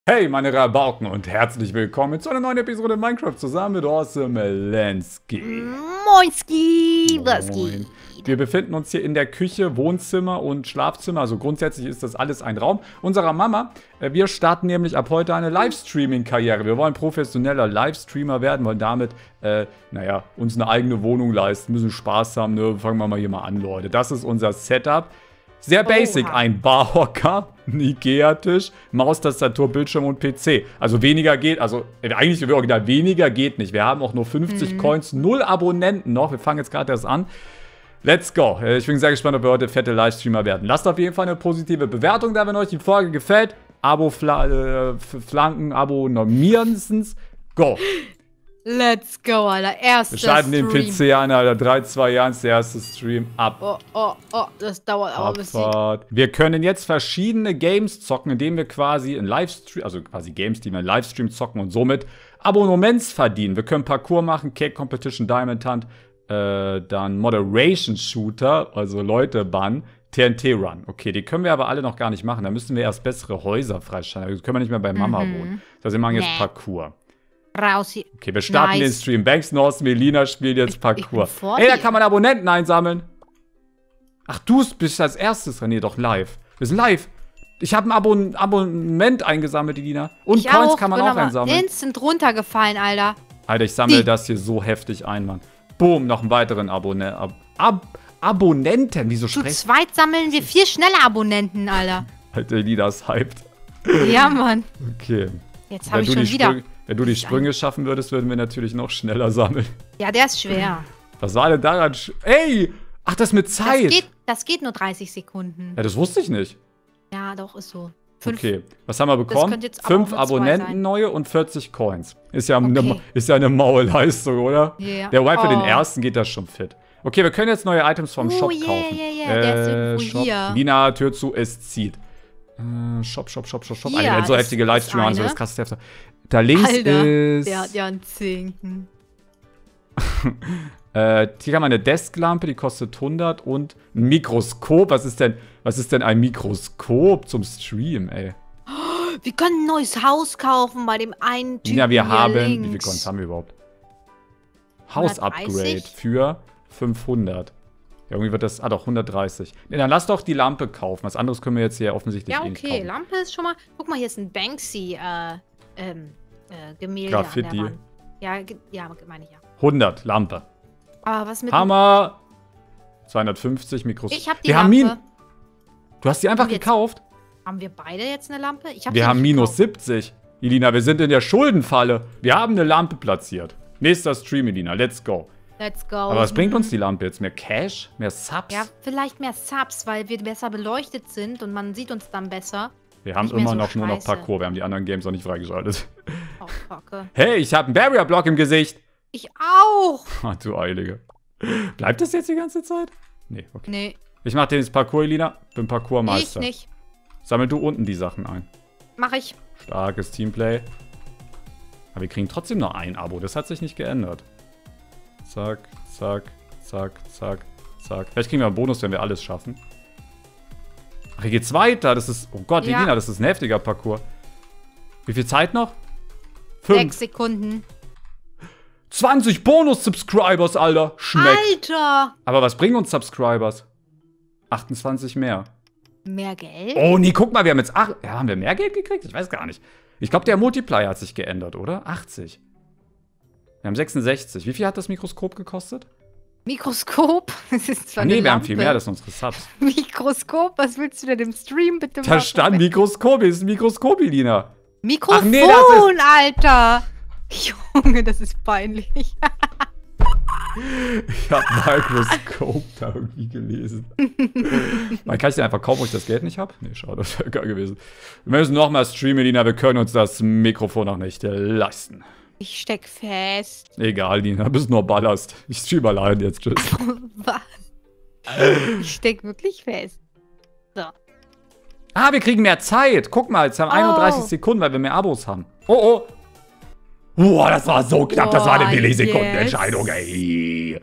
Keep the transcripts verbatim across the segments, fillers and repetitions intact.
Hey meine Rabauken und herzlich willkommen zu einer neuen Episode Minecraft zusammen mit Awesome Lenski. Moinski, was geht? Wir befinden uns hier in der Küche, Wohnzimmer und Schlafzimmer, also grundsätzlich ist das alles ein Raum unserer Mama. Wir starten nämlich ab heute eine Livestreaming-Karriere. Wir wollen professioneller Livestreamer werden, wollen damit, äh, naja, uns eine eigene Wohnung leisten, müssen Spaß haben, ne? Fangen wir mal hier mal an, Leute. Das ist unser Setup. Sehr basic, Oha. Ein Barhocker, ein Ikea-Tisch, Maustastatur, Bildschirm und P C. Also weniger geht, also eigentlich original weniger geht nicht. Wir haben auch nur fünfzig mhm. Coins, null Abonnenten noch. Wir fangen jetzt gerade erst an. Let's go. Ich bin sehr gespannt, ob wir heute fette Livestreamer werden. Lasst auf jeden Fall eine positive Bewertung da, wenn euch die Folge gefällt. Abo fla äh, flanken, abonnieren. Go. Let's go, Alter. Erster Wir schalten Stream. den P C an, Alter. drei, zwei, eins, der erste Stream. Ab. Oh, oh, oh, das dauert aber ein bisschen. Wir können jetzt verschiedene Games zocken, indem wir quasi in Livestream, also quasi Games, die wir in Livestream zocken und somit Abonnements verdienen. Wir können Parkour machen, Cake Competition, Diamond Hunt, äh, dann Moderation Shooter, also Leute bannen, T N T Run. Okay, die können wir aber alle noch gar nicht machen. Da müssen wir erst bessere Häuser freischalten. Das können wir nicht mehr bei Mama mhm. wohnen. Das heißt, wir machen jetzt nee. Parkour. Raus hier. Okay, wir starten nice. den Stream. Banks, North, Melina spielt jetzt Parkour. Ich, ich Ey, da kann man Abonnenten einsammeln. Ach, du bist als erstes, René, doch live. Wir sind live. Ich habe ein Abon Abonnement eingesammelt, Elina. Und ich Coins auch. kann man auch einsammeln. Instant runtergefallen, Alter. Alter, ich sammle das hier so heftig ein, Mann. Boom, noch einen weiteren Abonne Ab Ab Abonnenten. Wieso sprechen? Zu zweit sammeln wir vier schnelle Abonnenten, Alter. Alter, Elina ist hyped. Ja, Mann. Okay. Jetzt habe ich schon wieder... Sprü Wenn du die Sprünge schaffen würdest, würden wir natürlich noch schneller sammeln. Ja, der ist schwer. Was war denn daran? Ey! Ach, das mit Zeit. Das geht, das geht nur dreißig Sekunden. Ja, das wusste ich nicht. Ja, doch, ist so. Fünf, okay, was haben wir bekommen? Fünf Abonnenten neue und vierzig Coins. Ist ja, okay. eine, ist ja eine maue Leistung, oder? Yeah. Der Wipe oh. für den ersten geht das schon fit. Okay, wir können jetzt neue Items vom oh, Shop yeah, kaufen. Yeah, yeah. Äh, Der ist irgendwo Shop. hier. Lina, Tür zu, es zieht. Äh, Shop, Shop, Shop, Shop, Shop. Hier, Alter, wenn so heftige Livestreamer haben, so das krasseste Hefte. Da links Alter, ist... der hat ja einen Zinken. äh, hier haben wir eine Desklampe, die kostet hundert und ein Mikroskop. Was ist denn, was ist denn ein Mikroskop zum Stream, ey? Wir können ein neues Haus kaufen bei dem einen Typen. Ja, wir haben... links. Wie viele Coins haben wir überhaupt? Haus-Upgrade für fünfhundert. Ja, irgendwie wird das... Ah, doch, hundertdreißig. Ne, dann lass doch die Lampe kaufen. Was anderes können wir jetzt hier offensichtlich ja, eh nicht okay, kaufen. Lampe ist schon mal... Guck mal, hier ist ein Banksy, äh, ähm, äh, Gemälde Graffiti. an der Wand. Ja, ja, meine ich ja. hundert, Lampe. Aber was mit... Hammer! zweihundertfünfzig Mikros... Ich hab die wir Lampe. Haben Min du hast die einfach haben gekauft? Jetzt, haben wir beide jetzt eine Lampe? Ich hab wir haben minus gekauft. siebzig. Elina, wir sind in der Schuldenfalle. Wir haben eine Lampe platziert. Nächster Stream, Elina. Let's go. Let's go. Aber was bringt uns die Lampe jetzt? Mehr Cash? Mehr Subs? Ja, vielleicht mehr Subs, weil wir besser beleuchtet sind und man sieht uns dann besser. Wir haben Nicht immer so noch nur noch scheiße. Parkour. Wir haben die anderen Games noch nicht freigeschaltet. Oh, Kacke. Hey, ich habe einen Barrier-Block im Gesicht. Ich auch. Ach, du Eilige. Bleibt das jetzt die ganze Zeit? Nee, okay. Nee. Ich mach den jetzt Parkour, Elina. Bin Parkour-Meister. Ich nicht. Sammel du unten die Sachen ein. Mach ich. Starkes Teamplay. Aber wir kriegen trotzdem noch ein Abo. Das hat sich nicht geändert. Zack, zack, zack, zack, zack. Vielleicht kriegen wir einen Bonus, wenn wir alles schaffen. Ach, hier geht's weiter. Das ist... Oh Gott, Ja. Elina, das ist ein heftiger Parcours. Wie viel Zeit noch? Fünf. Sechs Sekunden. zwanzig Bonus-Subscribers, Alter. Schmeckt. Alter. Aber was bringen uns Subscribers? achtundzwanzig mehr. Mehr Geld? Oh, nee, guck mal, wir haben jetzt... Ach, ja, haben wir mehr Geld gekriegt? Ich weiß gar nicht. Ich glaube, der Multiplier hat sich geändert, oder? achtzig. Wir haben sechsundsechzig. Wie viel hat das Mikroskop gekostet? Mikroskop? Das ist zwar Ah, nee, eine wir haben Lampe. viel mehr, das sind unsere Subs. Mikroskop? Was willst du denn im Stream bitte Da machen? stand Mikroskop, ist ein Mikroskop, Elina. Mikrofon, Ach nee, das ist- Alter! Junge, das ist peinlich. Ich hab Mikroskop da irgendwie gelesen. Man kann ich den einfach kaufen, wo ich das Geld nicht habe? Nee, schade, das wäre geil gewesen. Wir müssen nochmal streamen, Elina. Wir können uns das Mikrofon auch nicht leisten. Ich steck fest. Egal, Lina, bist nur Ballast. Ich stream allein jetzt, tschüss. Was? Ich steck wirklich fest. So. Ah, wir kriegen mehr Zeit. Guck mal, jetzt haben wir Oh. einunddreißig Sekunden, weil wir mehr Abos haben. Oh, oh. Boah, das war so knapp. Das war eine Boah, Millisekundenentscheidung, ey.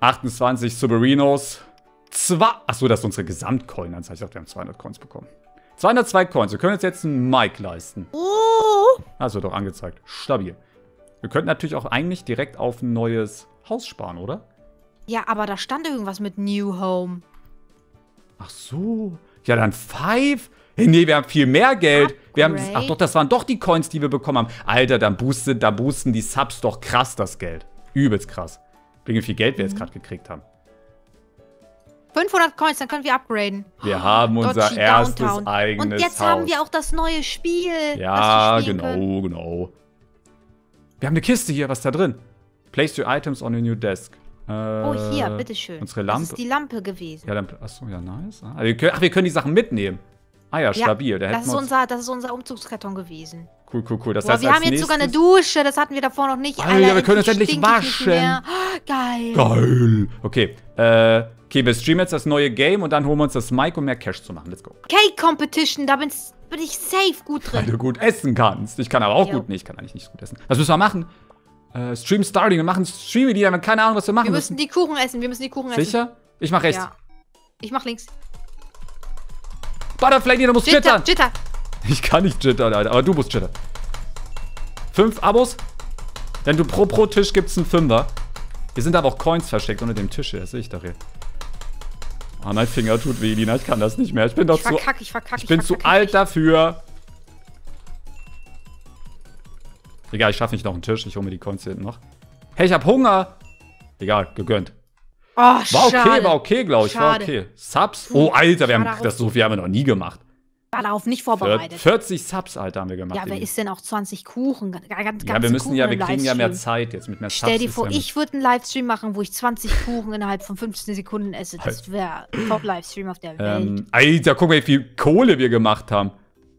achtundzwanzig Suberinos. Zwei. Achso, das ist unsere Gesamtcoin-Anzahl. Ich dachte, wir haben zweihundert Coins bekommen. zweihundertzwei Coins. Wir können uns jetzt einen Mike leisten. Oh. Das wird doch angezeigt. Stabil. Wir könnten natürlich auch eigentlich direkt auf ein neues Haus sparen, oder? Ja, aber da stand irgendwas mit New Home. Ach so. Ja, dann Five. Hey, nee, wir haben viel mehr Geld. Wir haben, ach doch, das waren doch die Coins, die wir bekommen haben. Alter, dann boosten, da boosten die Subs doch krass das Geld. Übelst krass. Wie viel Geld wir jetzt gerade gekriegt haben. fünfhundert Coins, dann können wir upgraden. Wir haben unser Dodgy erstes Downtown. eigenes Und jetzt Haus. haben wir auch das neue Spiel. Ja, das wir spielen genau, können. genau. Wir haben eine Kiste hier, was ist da drin? Place your items on a new desk. Äh, Oh, hier, bitteschön. Unsere Lampe. Das ist die Lampe gewesen. Ja, dann, achso, ja, nice. Ah, wir können, ach, wir können die Sachen mitnehmen. Ah ja, stabil. Da das, hätten ist wir uns- unser, das ist unser Umzugskarton gewesen. Cool, cool, cool. Das Boah, heißt, wir als haben jetzt sogar eine nächstes- Dusche, das hatten wir davor noch nicht. Alter, wir können uns endlich endlich stink ich nicht waschen. mehr. Geil. Geil. Okay, äh, okay, wir streamen jetzt das neue Game und dann holen wir uns das Mic, um mehr Cash zu machen. Let's go. Cake Competition, da bin, bin ich safe gut Weil drin. du gut essen kannst. Ich kann aber auch Jo. gut. Nee, ich kann eigentlich nicht so gut essen. Was müssen wir machen? Äh, Stream Starting. Wir machen Stream wieder. Wir haben keine Ahnung, was wir machen Wir müssen müssen. die Kuchen essen, wir müssen die Kuchen essen. Sicher? Ich mach rechts. Ja. Ich mach links. Butterfly, nee, du musst Jitter, jittern. Jitter. Ich kann nicht jittern, Alter. Aber du musst jittern. Fünf Abos. Denn du pro pro Tisch gibt's einen Fünfer. Hier sind aber auch Coins versteckt unter dem Tisch. Das sehe ich doch hier. Oh, mein Finger tut weh, Lina. Ich kann das nicht mehr. Ich bin doch Ich zu... verkack, ich verkack, Ich bin zu verkack, alt dafür. Egal, ich schaffe nicht noch einen Tisch. Ich hole mir die Coins hier hinten noch. Hey, ich hab Hunger. Egal, gegönnt. Oh, War okay, schade. war okay, glaube ich. War Schade. okay. Subs? Oh, Alter, wir haben Schade das so viel haben wir noch nie gemacht. War darauf nicht Vier- vorbereitet. vierzig Subs, Alter, haben wir gemacht. Ja, wer Lili. isst denn auch zwanzig Kuchen? Ganz, ganz Ja, wir müssen Kuchen ja, im wir kriegen ja mehr Livestream. Zeit jetzt mit mehr Subs. Stell dir ist vor, ja ich würde einen Livestream machen, wo ich zwanzig Kuchen innerhalb von fünfzehn Sekunden esse. Das wäre Top-Livestream auf der Welt. ähm, Alter, guck mal, wie viel Kohle wir gemacht haben.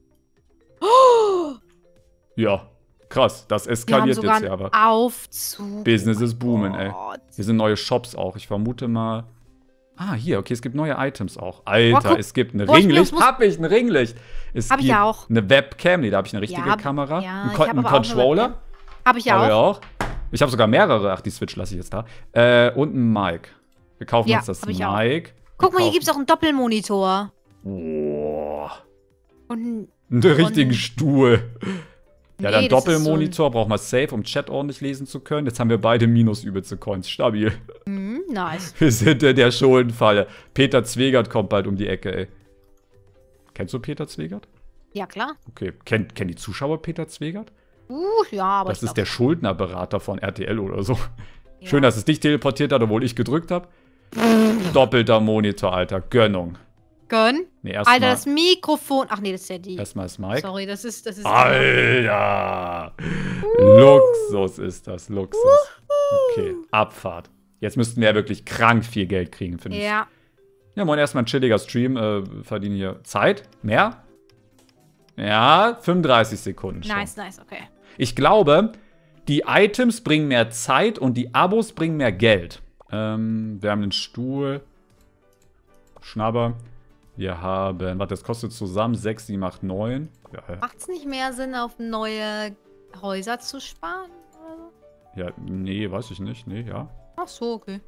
Ja, krass. Das Wir haben eskaliert sogar jetzt ja, einen aber Aufzug. Business ist booming, ey. Gott. Hier sind neue Shops auch. Ich vermute mal. Ah, hier, okay, es gibt neue Items auch. Alter, guck. es gibt ein Boah, ich bin Ringlicht. aufs- Hab ich ein Ringlicht. Es Hab ich gibt ja auch. eine Webcam. Nee, da habe ich eine richtige Ja, hab- Kamera. ja, ein ich Con hab ein aber auch eine Controller. Webcam. Hab ich Hab ja ich auch. auch. Ich habe sogar mehrere. Ach, die Switch lasse ich jetzt da. Äh, und ein Mic. Wir kaufen Ja, uns das hab ich auch. Mic. Guck mal, hier kaufen- gibt's auch einen Doppelmonitor. Boah. Und ein Einen richtigen Stuhl. Ja, Nee, dann das ist Doppelmonitor braucht man safe, um Chat ordentlich lesen zu können. Jetzt haben wir beide minus übelste Coins. Stabil. Hm, nice. Wir sind in der Schuldenfalle. Peter Zwegert kommt bald um die Ecke, ey. Kennst du Peter Zwegert? Ja, klar. Okay. Kennt, kennen die Zuschauer Peter Zwegert? Uh, ja, aber Das ich ist glaub, der Schuldnerberater von R T L oder so. ja. Schön, dass es dich teleportiert hat, obwohl ich gedrückt habe. Doppelter Monitor, Alter. Gönnung. Gönn. Nee, Alter, erstmal das Mikrofon. Ach nee, das ist ja die. erstmal das Mic. Sorry, das ist. Das ist Alter! Luxus ist das, Luxus. Okay, Abfahrt. Jetzt müssten wir ja wirklich krank viel Geld kriegen, finde ich. Ja. Ja, moin, erstmal ein chilliger Stream. Äh, verdienen hier Zeit. Mehr? Ja, fünfunddreißig Sekunden schon. Nice, nice, okay. Ich glaube, die Items bringen mehr Zeit und die Abos bringen mehr Geld. Ähm, wir haben einen Stuhl. Schnabber. Wir haben, warte, das kostet zusammen sechs, sieben, acht, neun. Ja, hä? Macht's nicht mehr Sinn, auf neue Häuser zu sparen? Oder so? ja, nee, weiß ich nicht. Nee, ja. Ach so, okay.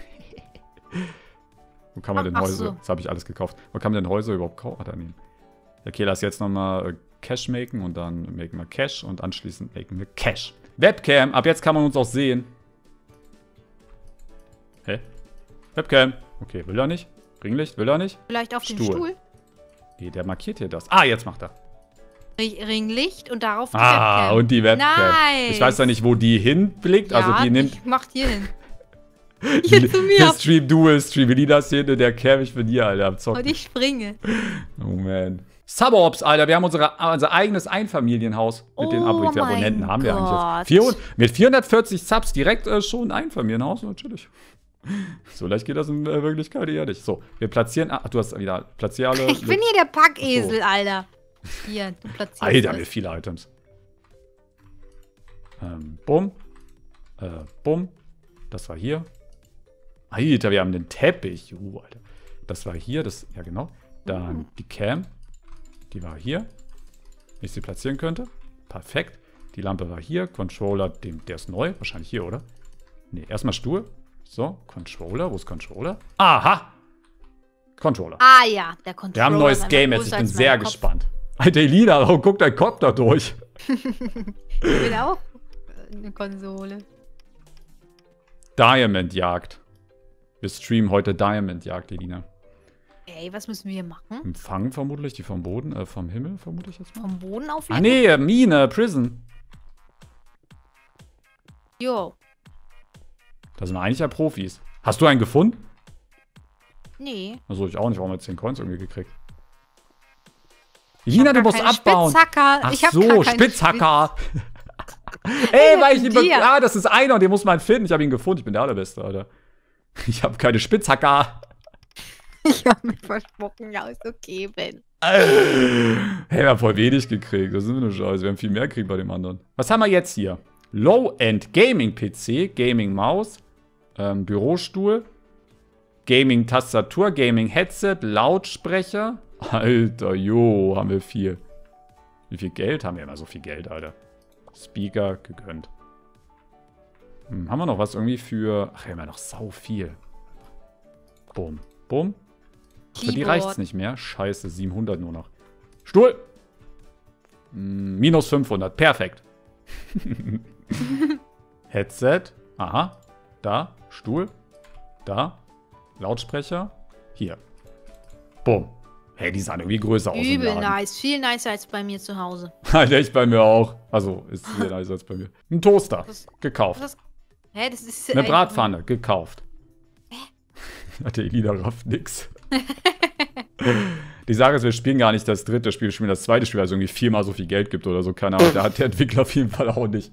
Wo kann man Ach, denn ach Häuser? so. Das habe ich alles gekauft. Wo kann man denn Häuser überhaupt kaufen? Ah, da nehmen. Okay, lass jetzt nochmal äh, Cash machen und dann machen wir Cash und anschließend machen wir Cash. Webcam, ab jetzt kann man uns auch sehen. Hä? Webcam. Okay, will er nicht? Ringlicht, will er nicht? Vielleicht auf den Stuhl. Stuhl. Nee, der markiert hier das. Ah, jetzt macht er. Ri- Ringlicht und darauf die Ah, Webcam. und die Webcam. Nice. Ich weiß ja nicht, wo die hinblickt. Ja, also die nimmt. ich mach hier hin. Hier zu mir. Stream Dual Stream. Wie die das hier in der Cam, ich bin hier, Alter, am Zocken. Und ich springe. Oh man. Suburbs, Alter, wir haben unsere, unser eigenes Einfamilienhaus mit den Oh Abo- wie viele mein Abonnenten haben wir eigentlich Gott. jetzt? vierhundert, mit vierhundertvierzig Subs direkt äh, schon ein Einfamilienhaus, natürlich. So leicht geht das in äh, Wirklichkeit eher nicht. So, wir platzieren, ach, du hast wieder, platzier alle. Ich bin hier der Packesel, Alter. Hier, du platzierst Alter, haben wir es. viele Items. Ähm, bumm. Äh, bumm. Das war hier. Alter, wir haben den Teppich. Uh, Alter. Das war hier, das, ja genau. Dann Uh. die Cam. Die war hier. Wenn ich sie platzieren könnte. Perfekt. Die Lampe war hier. Controller, dem, der ist neu. Wahrscheinlich hier, oder? Nee, erstmal Stuhl. So, Controller. Wo ist Controller? Aha! Controller. Ah ja, der Controller. Wir haben ein neues ist einfach Game jetzt. größer Ich bin als mein sehr Kopf. gespannt. Alter, Elina, warum guckt dein Kopf da durch? Ich will auch eine Konsole. Diamond-Jagd. Wir streamen heute Diamond-Jagd, Elina. Ey, was müssen wir machen? Empfangen vermutlich, die vom Boden, äh, vom Himmel vermute ich jetzt mal. Vom Boden auf Ah nee, äh, Mine, Prison. Jo. Da sind wir eigentlich ja Profis. Hast du einen gefunden? Nee. Also ich auch nicht, warum haben wir zehn Coins irgendwie gekriegt? Elina, du gar musst keine abbauen. Spitzhacker. Ach Ich hab so, gar keine Spitzhacker. Ey, weil ich ihn... dir? Ah, das ist einer, den muss man finden. Ich habe ihn gefunden. Ich bin der Allerbeste, Alter. Ich habe keine Spitzhacker. Ich hab mir versprochen, ja, ist okay, Ben. Hey, wir haben voll wenig gekriegt. Das ist eine Scheiße. Wir haben viel mehr gekriegt bei dem anderen. Was haben wir jetzt hier? Low-End Gaming-P C, Gaming-Maus, ähm, Bürostuhl, Gaming-Tastatur, Gaming-Headset, Lautsprecher. Alter, jo, haben wir viel. Wie viel Geld haben wir? Immer so viel Geld, Alter. Speaker gegönnt. Hm, haben wir noch was irgendwie für... Ach, wir haben ja noch sau viel. Bumm, bumm. Für die reicht's nicht mehr. Scheiße, siebenhundert nur noch. Stuhl! Hm, minus fünfhundert, perfekt. Headset. Aha. Da. Stuhl. Da. Lautsprecher. Hier. Bumm. Hey, die sahen irgendwie größer aus. im Übel Laden. nice. Viel nicer als bei mir zu Hause. Alter, echt bei mir auch. Also, ist viel nicer als bei mir. Ein Toaster. Das- Gekauft. Das, hä, das ist... Eine ein- Bratpfanne. Gekauft. Hat der Elina rafft nix. Die Sache ist, wir spielen gar nicht das dritte Spiel, wir spielen das zweite Spiel, also irgendwie viermal so viel Geld gibt oder so. Keine Ahnung, da hat der Entwickler auf jeden Fall auch nicht.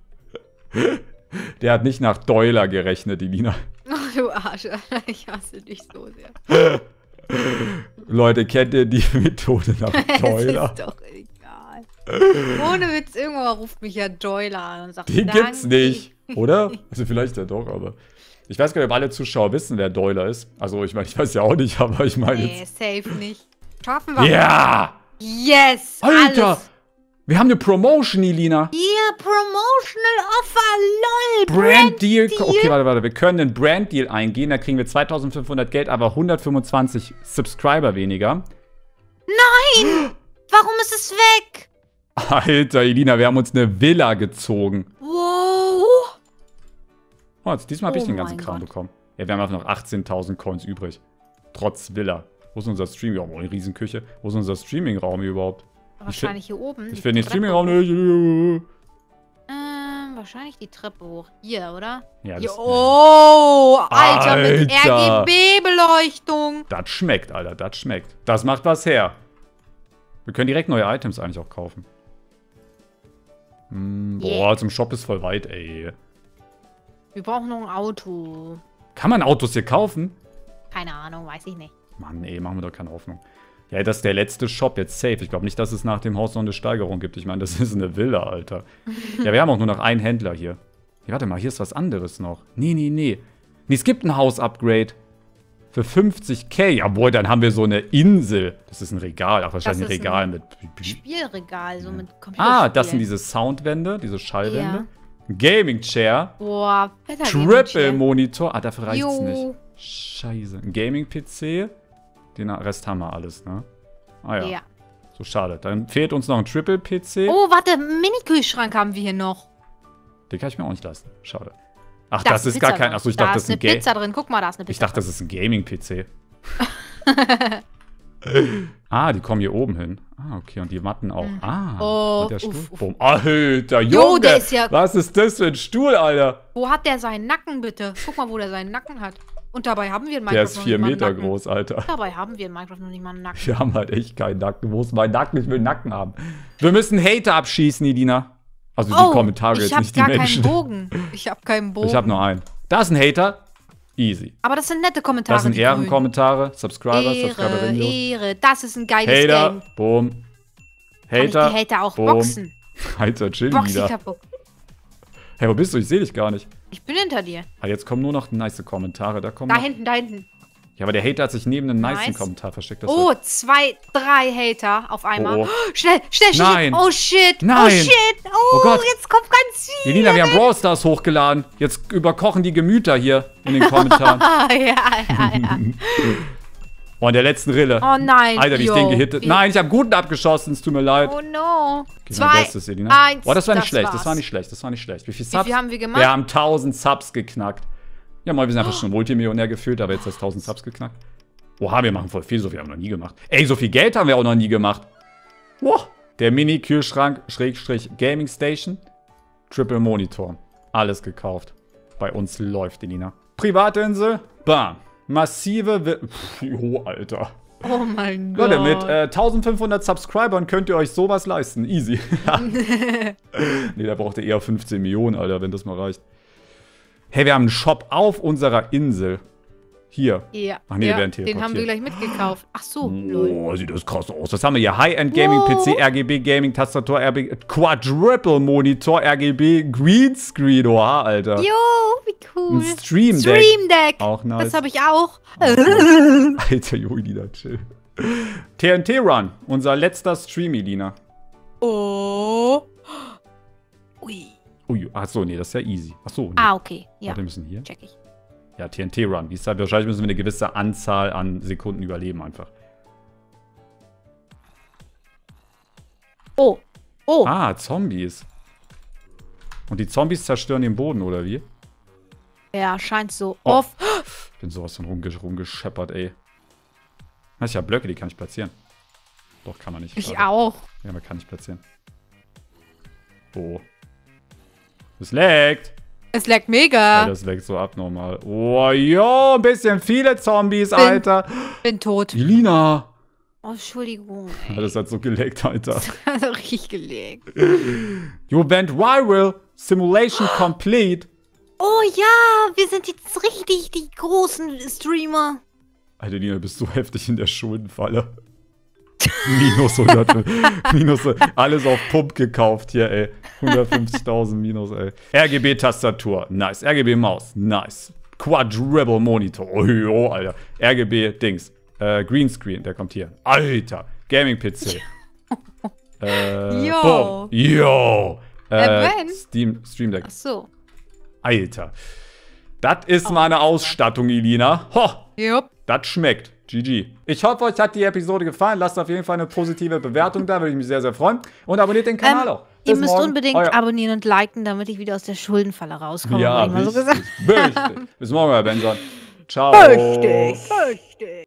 Der hat nicht nach Doiler gerechnet, Elina. Oh, du Arsch, Alter. Ich hasse dich so sehr. Leute, kennt ihr die Methode nach Doiler? Das ist doch egal. Ohne Witz, irgendwann ruft mich ja Doiler an und sagt, Den gibt's danke. nicht, oder? Also vielleicht ja doch, aber... Ich weiß gar nicht, ob alle Zuschauer wissen, wer Doiler ist. Also ich meine, ich weiß ja auch nicht, aber ich meine Nee, jetzt... safe nicht. Schaffen wir. Ja! Yes! Alter! Alles. Wir haben eine Promotion, Elina. Hier, Promotional Offer, lol. Brand Deal. Okay, warte, warte. Wir können einen Brand Deal eingehen. Da kriegen wir zweitausendfünfhundert Geld, aber hundertfünfundzwanzig Subscriber weniger. Nein! Warum ist es weg? Alter, Elina, wir haben uns eine Villa gezogen. Wow. Oh, jetzt, diesmal habe ich Oh den ganzen mein Kram Gott. bekommen. Ja, wir haben einfach noch achtzehntausend Coins übrig. Trotz Villa. Wo ist unser Streaming? Oh, eine Riesenküche. Wo ist unser Streaming-Raum hier überhaupt? Wahrscheinlich hier oben. Ich die finde den Treppe Streaming-Raum hoch. nicht. Ähm, wahrscheinlich die Treppe hoch. Hier, oder? Ja, Hier. das, Oh, Alter, mit Alter. R G B-Beleuchtung. das schmeckt, Alter. Das schmeckt. Das macht was her. Wir können direkt neue Items eigentlich auch kaufen. Hm, boah, Yeah. zum Shop ist voll weit, ey. Wir brauchen noch ein Auto. Kann man Autos hier kaufen? Keine Ahnung, weiß ich nicht. Mann, ey, machen wir doch keine Hoffnung. Ja, das ist der letzte Shop jetzt safe. Ich glaube nicht, dass es nach dem Haus noch eine Steigerung gibt. Ich meine, das ist eine Villa, Alter. Ja, wir haben auch nur noch einen Händler hier. Ja, warte mal, hier ist was anderes noch. Nee, nee, nee. Nee, es gibt ein Haus-Upgrade. Für fünfzig K. Jawohl, dann haben wir so eine Insel. Das ist ein Regal. Ach, wahrscheinlich ein Das ist Regal ein mit... Spielregal, so mit Computerspielen. Ah, das sind diese Soundwände, diese Schallwände. Gaming-Chair. Boah, Wetter Triple-Monitor. Ah, dafür reicht's Jo. nicht. Scheiße. Ein Gaming-P C. Den Rest haben wir alles, ne? Ah ja. Ja. So schade. Dann fehlt uns noch ein Triple-P C. Oh, warte, Mini-Kühlschrank haben wir hier noch. Den kann ich mir auch nicht leisten. Schade. Ach, Da das ist gar Pizza kein... drin. Achso, ich da dachte, das ist ist eine ein Game. Pizza drin. Guck mal, da ist eine Pizza Ich dachte, das ist ein Gaming-P C. Ah, die kommen hier oben hin. Ah, okay. Und die Matten auch. Ah. Oh, und der Stuhl. uff, uff. Boom. Alter, Jo, Junge. der ist ja- Was ist das für ein Stuhl, Alter? Wo hat der seinen Nacken, bitte? Guck mal, wo der seinen Nacken hat. Und dabei haben wir in Minecraft Der ist noch vier nicht mal einen Meter Nacken. groß, Alter. Dabei haben wir in Minecraft noch nicht mal einen Nacken. Wir haben halt echt keinen Nacken. Wo ist mein Nacken? Ich will einen Nacken haben. Wir müssen Hater abschießen, Idina. Also die Oh, Kommentare ich jetzt, hab nicht die gar Menschen. keinen Bogen. Ich hab keinen Bogen. Ich habe nur einen. Da ist ein Hater. Easy. Aber das sind nette Kommentare. Das sind die grünen. Ehrenkommentare. Subscriber, Ehre, Subscriberinnen. Ehre. Das ist ein geiles Hater. Game. Boom. Kann ich Hater. die Hater auch Boom. boxen? Alter, chill Box sie wieder. kaputt. Hey, wo bist du? Ich sehe dich gar nicht. Ich bin hinter dir. Ah, jetzt kommen nur noch nice Kommentare. Da kommen Da noch... hinten, da hinten. Ja, aber der Hater hat sich neben einem nice Nice. Kommentar versteckt. Das Oh, wird- zwei, drei Hater auf einmal. Oh, oh. Schnell, schnell, schnell. Nein. Oh shit. Nein. Oh shit. Oh, Oh Gott. jetzt kommt ganz viel. Elina, wir haben Brawl Stars hochgeladen. Jetzt überkochen die Gemüter hier in den Kommentaren. Ah, ja, ja, ja. Oh, in der letzten Rille. Oh nein. Alter, wie ich yo. den gehittet. Nein, ich habe guten abgeschossen. Es tut mir leid. Oh no. Okay, Zwei, mein Bestes, Elina. eins, Boah, das war nicht das schlecht. war's. Das war nicht schlecht. Das war nicht schlecht. Wie viele Wie Subs? viel haben wir gemacht? Wir haben tausend Subs geknackt. Ja, mal, wir sind einfach schon Multimillionär gefühlt, aber jetzt hast tausend Subs geknackt. Oha, wir machen voll viel. So viel haben wir noch nie gemacht. Ey, so viel Geld haben wir auch noch nie gemacht. Wow. Der Mini-Kühlschrank, Schrägstrich Gaming Station. Triple Monitor. Alles gekauft. Bei uns läuft, Elina. Privatinsel. Bam. Massive... Wi Pff, jo, Alter. Oh mein Gott. Leute, mit äh, eintausendfünfhundert Subscribern könnt ihr euch sowas leisten. Easy. Nee, da braucht ihr eher fünfzehn Millionen, Alter, wenn das mal reicht. Hey, wir haben einen Shop auf unserer Insel. Hier. Ja. Ach nee, ja, wir werden teleportiert. den haben wir gleich mitgekauft. Ach so. Oh, sieht das krass aus. Was haben wir hier? High-End Gaming P C, Wow. R G B Gaming, Tastatur, R G B, Quadruple Monitor, R G B, Greenscreen. Oha, Alter. Jo, wie cool. Ein Stream Deck. Stream Deck. Auch nice. Das habe ich auch. Alter, Julina, chill. T N T Run. Unser letzter Stream, Elina. Oh. Ui. Ui, achso, nee, das ist ja easy. Achso, nee. Ah, okay. Ja, Warte, wir müssen hier. check ich. Ja, T N T Run. Wie ist das? Wahrscheinlich müssen wir eine gewisse Anzahl an Sekunden überleben einfach. Oh. Oh. Ah, Zombies. Und die Zombies zerstören den Boden, oder wie? Ja, scheint so. Oh. Off. Ich bin sowas von rumge rumgescheppert, ey. Ich habe Blöcke, die kann ich platzieren. Doch, kann man nicht. Ich Schade. auch. Ja, aber kann ich platzieren. Oh. Es leckt. Es leckt mega. Alter, das leckt so abnormal. Oh, jo, ein bisschen viele Zombies, Bin- Alter. Bin tot. Elina. Oh, Entschuldigung. Ja, das hat so geleckt, Alter. Also richtig gelegt. You went viral. Simulation complete. Oh ja, wir sind jetzt richtig die großen Streamer. Alter, Elina, bist so heftig in der Schuldenfalle. Minus hundert. Minus, alles auf Pump gekauft hier, ey. hundertfünfzigtausend minus, ey. R G B-Tastatur, nice. R G B-Maus, nice. Quadruple Monitor, oh, jo, Alter. R G B-Dings. Äh, Greenscreen, der kommt hier. Alter. Gaming-P C. äh, Yo. Boom. Yo. Äh, Äh, Ben? Steam, Stream Deck. Ach so. Alter. Das ist meine Ausstattung, Elina. Ho. Jupp. Das schmeckt. G G. Ich hoffe, euch hat die Episode gefallen. Lasst auf jeden Fall eine positive Bewertung da, würde ich mich sehr, sehr freuen. Und abonniert den Kanal Ähm, auch. Ihr Bis müsst morgen. unbedingt Euer- abonnieren und liken, damit ich wieder aus der Schuldenfalle rauskomme. Ja, hab ich mal so wichtig, gesagt. wichtig. Bis morgen, Herr Benson. Ciao. Richtig, richtig.